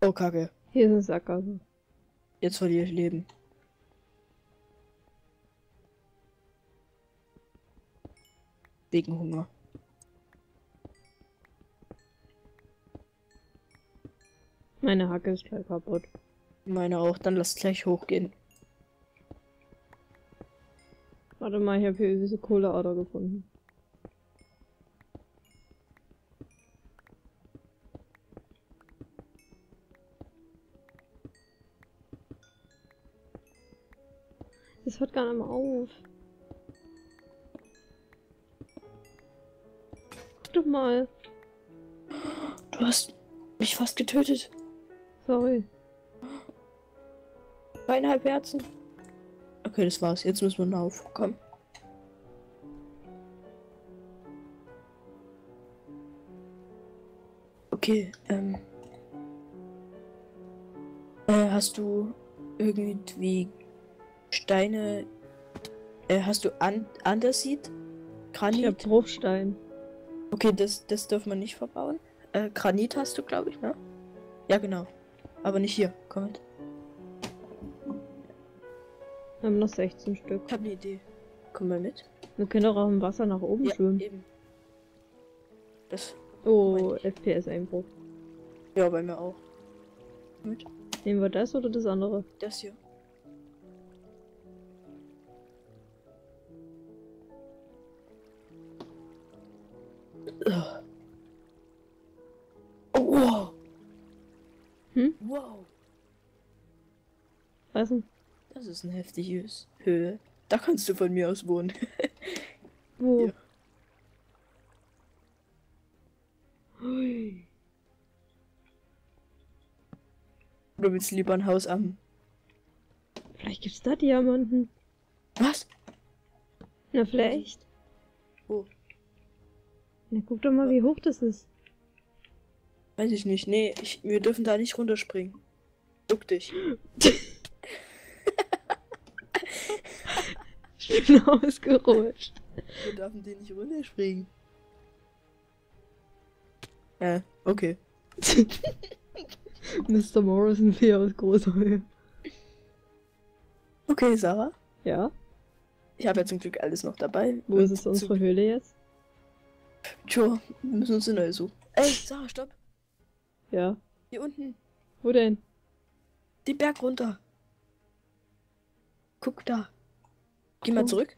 Oh, Kacke. Hier ist eine Sackgasse. Jetzt verliere ich Leben. Wegen Hunger. Meine Hacke ist gleich kaputt. Meine auch. Dann lass gleich hochgehen. Warte mal, ich habe hier diese Kohleader gefunden. Das hört gar nicht mehr auf. Guck doch mal. Du hast mich fast getötet. Sorry. 2,5 Herzen. Okay, das war's. Jetzt müssen wir noch aufkommen. Okay, hast du irgendwie Steine, hast du Andesit? Ich Granit? hab Bruchstein. Okay, das dürfen wir nicht verbauen. Granit hast du, glaube ich, ne? Ja, genau. Aber nicht hier. Komm mit. Wir haben noch 16 Stück. Ich habe eine Idee. Komm mal mit. Wir können doch auch im Wasser nach oben Ja, schwimmen. eben. Das. Oh, FPS-Einbruch. Ja, bei mir auch. Mit. Nehmen wir das oder das andere? Das hier. Ugh. Oh, wow. Hm? Wow. Was denn? Das ist eine heftige Höhe. Da kannst du von mir aus wohnen. Wo? Hier. Hui. Oder willst du lieber ein Haus am... Vielleicht gibt's da Diamanten. Was? Na, vielleicht. Wo? Na, guck doch mal, wie hoch das ist. Weiß ich nicht. Nee, wir dürfen da nicht runterspringen. Duck dich. Ich bin ausgerutscht. Wir dürfen den nicht runterspringen. Okay. Mr. Morrison 4 aus großer Höhe. Okay, Sarah. Ja? Ich habe ja zum Glück alles noch dabei. Wo ist es unsere Höhle jetzt? Tja, wir müssen uns eine neue suchen. Ey, Sarah, stopp. Ja. Hier unten. Wo denn? Den Berg runter. Guck da. Geh mal Oh. zurück.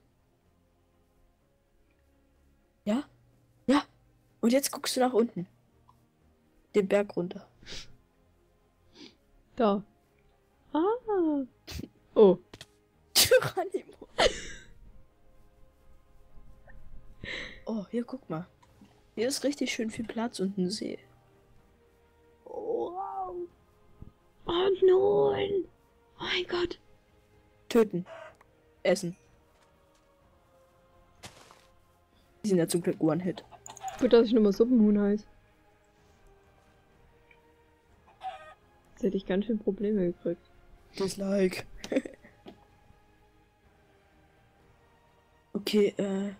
Ja? Ja. Und jetzt guckst du nach unten. Den Berg runter. Da. Ah. Oh. Geronimo. Oh, hier guck mal. Hier ist richtig schön viel Platz und ein See. Oh, wow. Oh nein. Oh mein Gott. Töten. Essen. Die sind ja zum Glück One-Hit. Gut, dass ich nochmal Suppenhuhn heiß. Jetzt hätte ich ganz schön Probleme gekriegt. Dislike. Okay,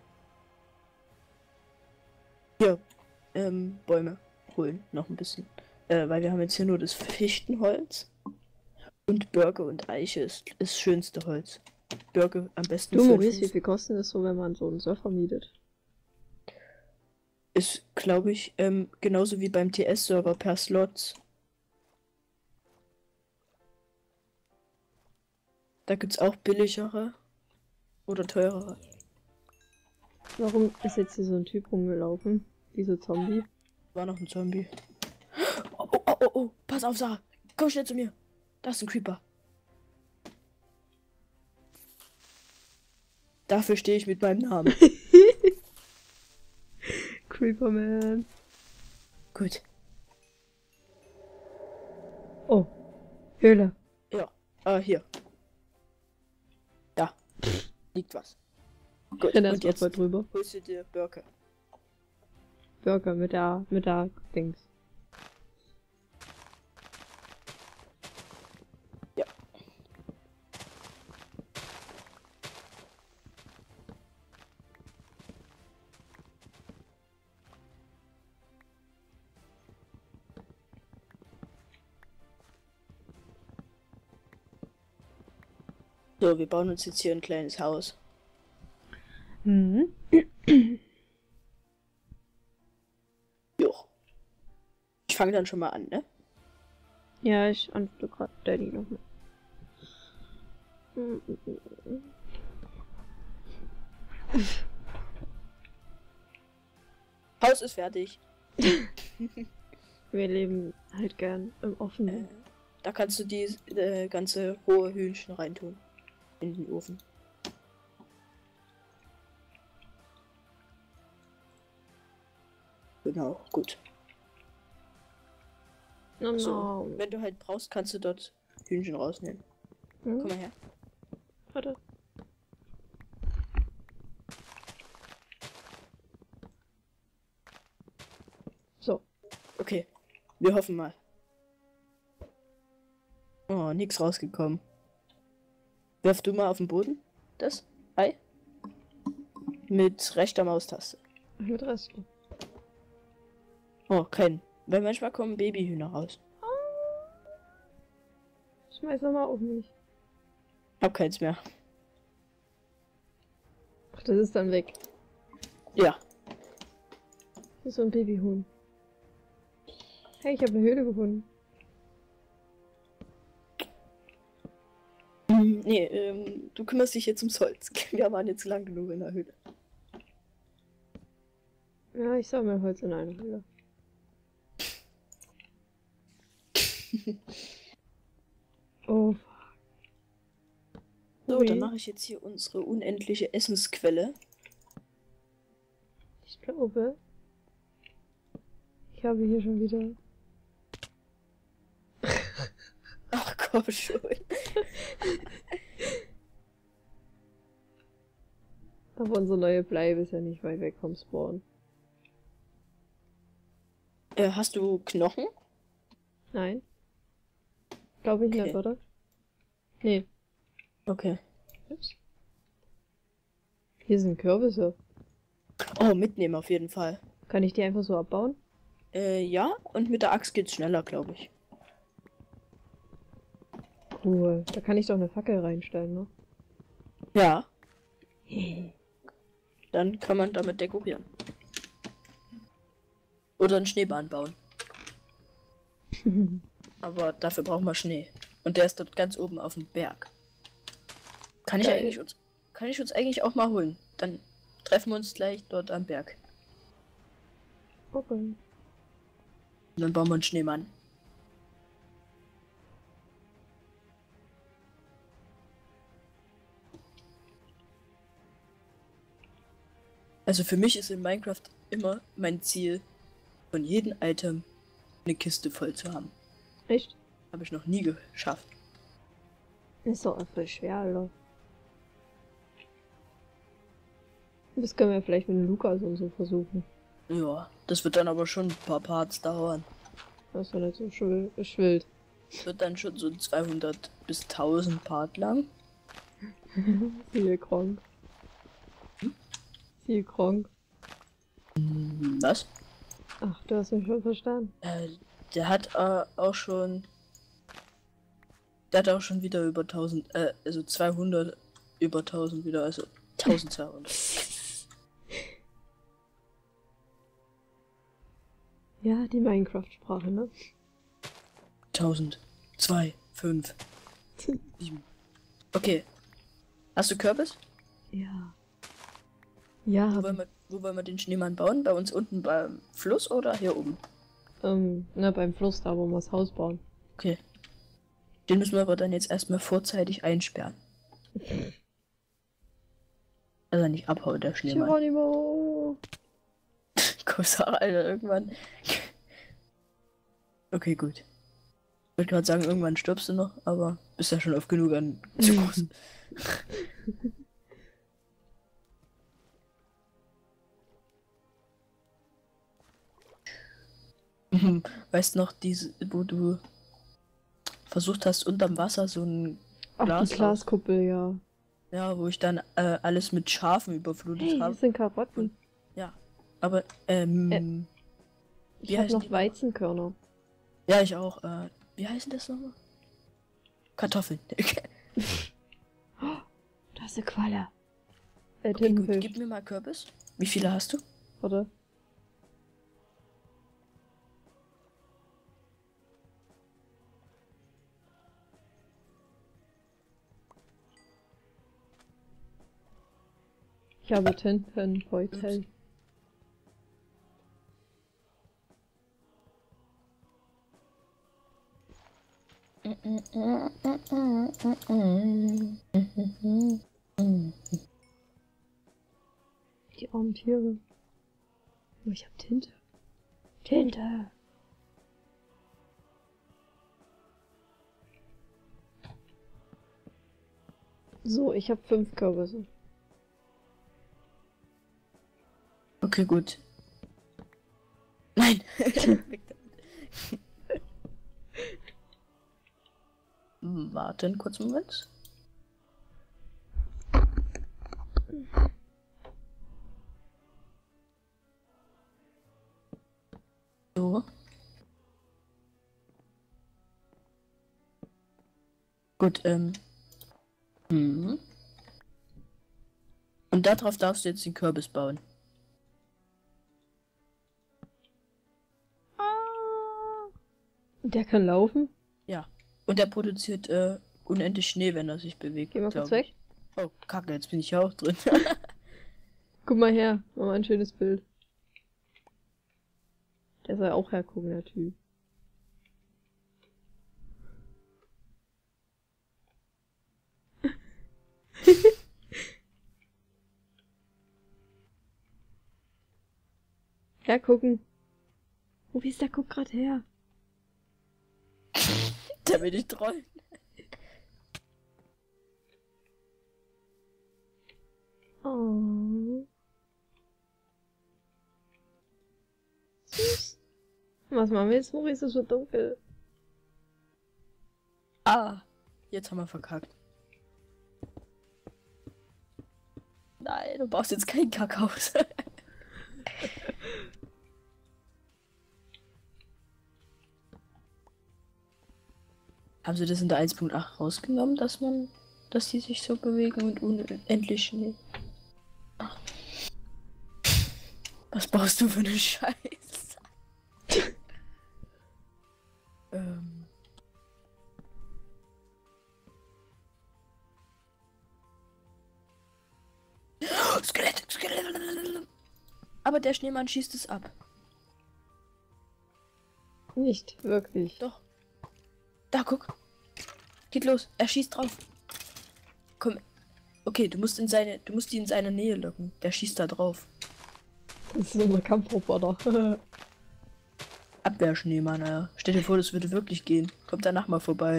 hier, Bäume holen, noch ein bisschen. Weil wir haben jetzt hier nur das Fichtenholz. Und Birke und Eiche ist das schönste Holz. Birke am besten Du, für den Maurice, wie Fuß. viel kostet das so, wenn man so einen Surfer mietet? Ist, glaube ich, genauso wie beim TS-Server per Slots. Da gibt's auch billigere oder teurere. Warum ist jetzt hier so ein Typ rumgelaufen? Dieser Zombie? War noch ein Zombie. Oh, oh, oh, oh, oh. Pass auf, Sarah. Komm schnell zu mir. Da ist ein Creeper. Dafür stehe ich mit meinem Namen. Creeperman. Gut. Oh. Höhle. Ja. Hier. Da. Liegt was. Gut. Renn Und erst mal jetzt voll drüber. holst du dir Birke. Burger mit der Dings. Ja. So, wir bauen uns jetzt hier ein kleines Haus. Mhm. Jo. Ich fange dann schon mal an, ne? Ja, ich antworte gerade Daddy nochmal. Haus ist fertig. Wir leben halt gern im Offenen. Da kannst du die ganze rohe Hühnchen reintun. In den Ofen. Genau, gut. Oh So, no. wenn du halt brauchst, kannst du dort Hühnchen rausnehmen. Hm? Komm mal her. Warte. So. Okay, wir hoffen mal. Oh, nix rausgekommen. Wirf du mal auf den Boden. Das Ei. Mit rechter Maustaste. Mit Rest. Oh, kein. Weil manchmal kommen Babyhühner raus. Schmeiß nochmal auf mich. Hab keins mehr. Ach, das ist dann weg. Ja. Das ist so ein Babyhuhn. Hey, ich habe eine Höhle gefunden. Nee, du kümmerst dich jetzt ums Holz. Wir waren jetzt lang genug in der Höhle. Ja, ich sammle Holz in einer Höhle. Oh, fuck. So, Ui. dann mache ich jetzt hier unsere unendliche Essensquelle. Ich glaube, ich habe hier schon wieder... Ach komm schon. Aber unsere neue Bleibe ist ja nicht weit weg vom Spawn. Hast du Knochen? Nein. Glaube ich Okay. nicht, oder? Nee. Okay. Ups. Hier sind Kürbisse. Oh, mitnehmen auf jeden Fall. Kann ich die einfach so abbauen? Ja, und mit der Axt geht's schneller, glaube ich. Cool. Da kann ich doch eine Fackel reinstellen, ne? Ja. Dann kann man damit dekorieren. Oder einen Schneebahn bauen. Aber dafür brauchen wir Schnee. Und der ist dort ganz oben auf dem Berg. Kann ich uns eigentlich auch mal holen. Dann treffen wir uns gleich dort am Berg. Okay. Und dann bauen wir einen Schneemann. Also für mich ist in Minecraft immer mein Ziel, von jedem Item eine Kiste voll zu haben. Echt? Habe ich noch nie geschafft. Ist doch voll schwer, Alter. Das können wir vielleicht mit Lukas und so versuchen. Ja, das wird dann aber schon ein paar Parts dauern. Das ist ja nicht so wild. Wird dann schon so 200 bis 1000 Part lang. Siehe Kronk. Siehe Kronk. Was? Ach, du hast mich schon verstanden. Der hat auch schon... Der hat auch schon wieder über 1000, also 200 über 1000 wieder, also 1200. Ja, die Minecraft-Sprache, ne? 1000, 2, 5, 7. Okay. Hast du Kürbis? Ja. Ja, Wo wollen wir den Schneemann bauen? Bei uns unten beim Fluss oder hier oben? na, beim Fluss, da wo wir das Haus bauen. Okay. Den müssen wir aber dann jetzt erstmal vorzeitig einsperren. Also nicht abhauen, der Schneemann. Geronimo! Kommissar, Alter, irgendwann. Okay, gut. Ich wollte gerade sagen, irgendwann stirbst du noch, aber bist ja schon oft genug an zu groß. Weißt noch, wo du versucht hast, unterm Wasser so ein Ach, Glas die Glaskuppel, ja. Ja, wo ich dann alles mit Schafen überflutet Hey, hier habe. sind Karotten. Ja, aber Ich habe heißen noch die Weizenkörner. Ja, ich auch. Wie heißen das nochmal? Kartoffeln. Das ist eine Qualle. Okay, gut, Tintenfisch. gib mir mal Kürbis. Wie viele hast du? Warte. Ich habe Tintenbeutel. Die armen Tiere. Oh, ich hab Tinte. Tinte! So, ich habe 5 Kürbisse. Okay, gut. Nein! Weg damit. Warte einen kurzen Moment. So. Gut, Und darauf darfst du jetzt den Kürbis bauen. Und der kann laufen? Ja. Und er produziert unendlich Schnee, wenn er sich bewegt. Geh mal kurz glaub weg. ich. Oh, Kacke, jetzt bin ich ja auch drin. Guck mal her. Mach mal ein schönes Bild. Der soll auch hergucken, der Typ. Hergucken. Oh, wie ist der? Guck grad her. Der will dich trollen. Oh. Süß. Was machen wir jetzt? Wo ist es so dunkel? Ah, jetzt haben wir verkackt. Nein, du brauchst jetzt kein Kakaos. Haben sie das in der 1.8 rausgenommen, dass die sich so bewegen und unendlich schnell? Ach. Was brauchst du für eine Scheiße? Skelett, Skelett. Aber der Schneemann schießt es ab. Nicht wirklich. Doch. Da, guck. Geht los. Er schießt drauf. Komm. Okay, du musst die in seine Nähe locken. Der schießt da drauf. Das ist unser Kampfroboter. Abwehrschneemann, ja. Stell dir vor, das würde wirklich gehen. Kommt danach mal vorbei.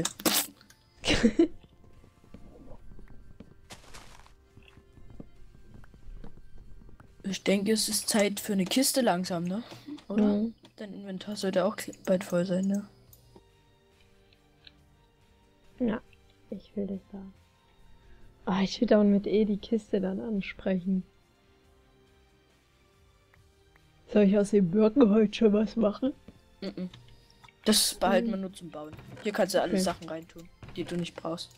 Ich denke, es ist Zeit für eine Kiste langsam, ne? Oder? Mhm. Dein Inventar sollte auch bald voll sein, ne? Ja, ich will dich da. Ah, ich will dann mit die Kiste dann ansprechen. Soll ich aus dem Birkenholz schon was machen? Mhm. Das behalten wir nur zum Bauen. Hier kannst du alle Okay. Sachen reintun, die du nicht brauchst.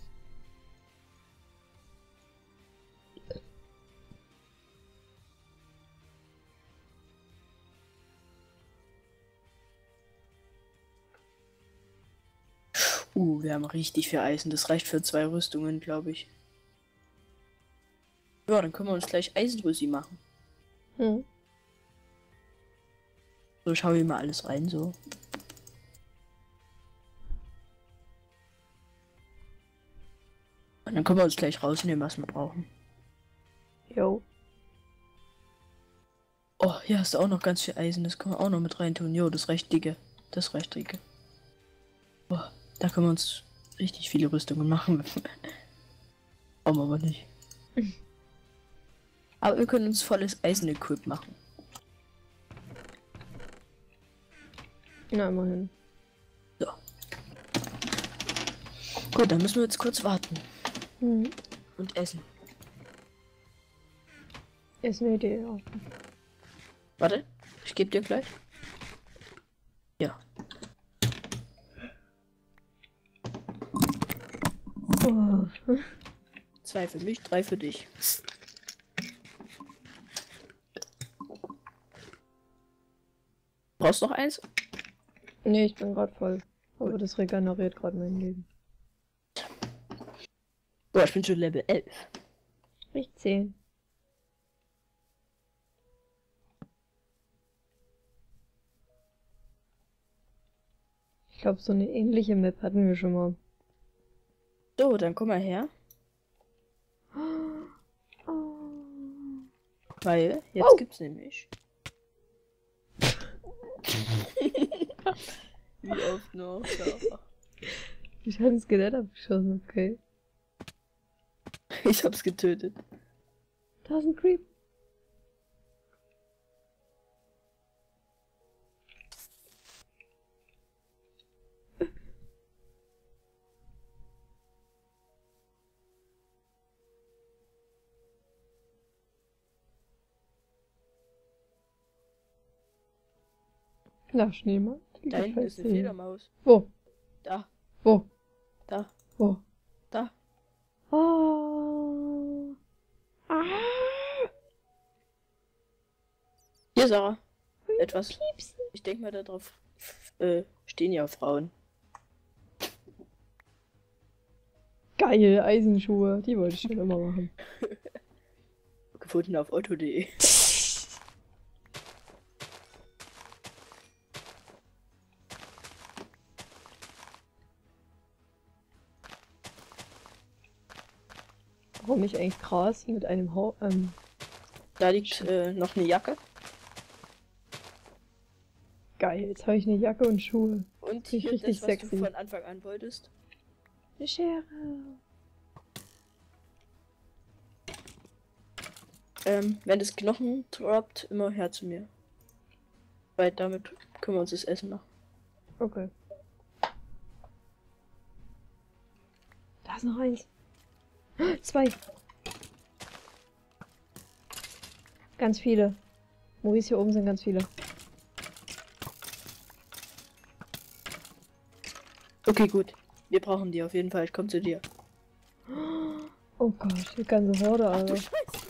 Wir haben richtig viel Eisen. Das reicht für 2 Rüstungen, glaube ich. Ja, dann können wir uns gleich Eisenrüssi machen. Hm. So, schau hier mal alles rein, so. Und dann können wir uns gleich rausnehmen, was wir brauchen. Jo. Oh, hier hast du auch noch ganz viel Eisen. Das können wir auch noch mit reintun. Jo, das reicht dicke. Das reicht dicke. Boah, da können wir uns richtig viele Rüstungen machen. Brauchen wir aber nicht. Aber wir können uns volles Eisen-Equip machen. Na, immerhin. So. Gut, dann müssen wir jetzt kurz warten. Hm. Und essen. Ist eine Idee, ja. Warte, ich gebe dir gleich. Ja. Oh. 2 für mich, 3 für dich. Brauchst du noch eins? Nee, ich bin gerade voll. Aber das regeneriert gerade mein Leben. Boah, ich bin schon Level 11. Ich 10. Ich glaube, so eine ähnliche Map hatten wir schon mal. So, dann komm mal her. Oh. Weil, jetzt Wow. gibt's nämlich. Wie oft noch? Ja. Ich hatte das Skelett abgeschossen, okay. Ich hab's getötet. Da ist ein Creep. Na, Schneemann. Da hinten ist eine Fledermaus. Wo? Da, Wo? da, Wo? da. Oh. Ah. Hier, Sarah. Etwas. Piepsen. Ich denke mal, darauf stehen ja Frauen. Geil, Eisenschuhe. Die wollte ich schon immer machen. Gefunden auf otto.de. Warum ich eigentlich Gras mit einem Da liegt noch eine Jacke. Geil, jetzt habe ich eine Jacke und Schuhe. Und Finde ich hier richtig das, was sexy. du von Anfang an wolltest. Eine Schere. Wenn das Knochen droppt, immer her zu mir. Weil damit können wir uns das Essen machen. Okay. Da ist noch eins. 2. Ganz viele. Maurice, hier oben sind ganz viele. Okay, gut. Wir brauchen die auf jeden Fall. Ich komme zu dir. Oh Gott, die ganze Horde, Ach du Alter. Scheiße.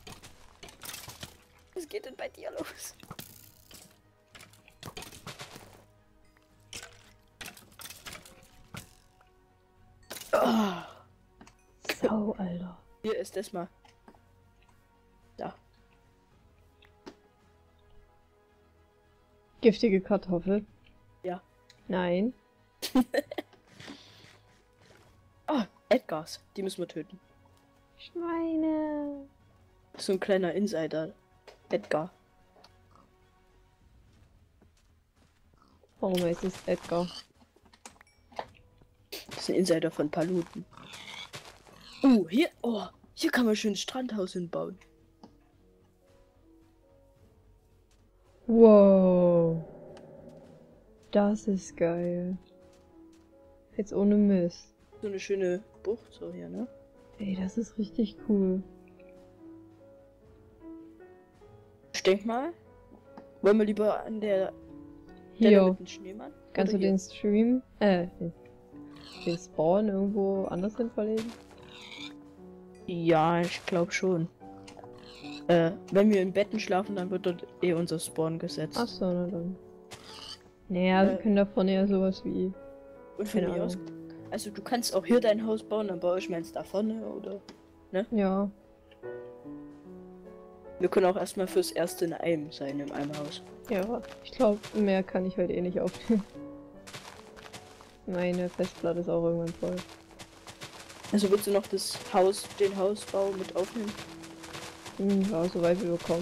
Was geht denn bei dir los? Oh, Sau, Alter. hier ist das mal. Da. Giftige Kartoffel. Ja. Nein. Ah, Edgars. Die müssen wir töten. Schweine. So ein kleiner Insider. Edgar. Warum heißt es Edgar? Das ist ein Insider von Paluten. Hier. Oh, hier kann man schön ein Strandhaus hinbauen. Wow. Das ist geil. Jetzt ohne Mist. So eine schöne Bucht so hier, ne? Ey, das ist richtig cool. Ich denk mal. Wollen wir lieber an der Hier. mit dem Schneemann? Kannst du Oder hier? den Stream, den Spawn irgendwo anders hin verlegen? Ja, ich glaube schon. Wenn wir in Betten schlafen, dann wird dort eh unser Spawn gesetzt. Achso, na dann. Naja, wir können da vorne ja sowas wie. Und von keine mir aus. Ahnung. Also du kannst auch hier dein Haus bauen, dann baue ich meins da vorne, oder? Ja. Wir können auch erstmal fürs erste in einem sein, in einem Haus. Ja, ich glaube, mehr kann ich heute eh nicht aufnehmen. Meine Festplatte ist auch irgendwann voll. Also willst du noch den Hausbau mit aufnehmen? Ja, soweit wir bekommen.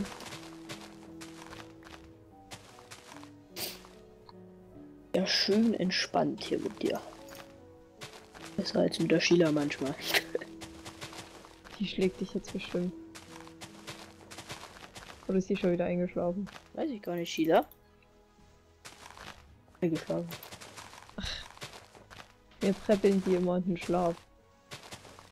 Ja, schön entspannt hier mit dir. Besser als mit der Sheila manchmal. Die schlägt dich jetzt bestimmt. Oder ist die schon wieder eingeschlafen? Weiß ich gar nicht, Sheila. Eingeschlafen. Wir preppeln die immer in den Schlaf.